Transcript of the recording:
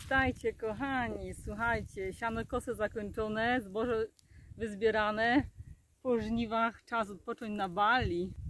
Witajcie kochani, słuchajcie, sianokosy zakończone, zboże wyzbierane, po żniwach czas odpocząć na Bali.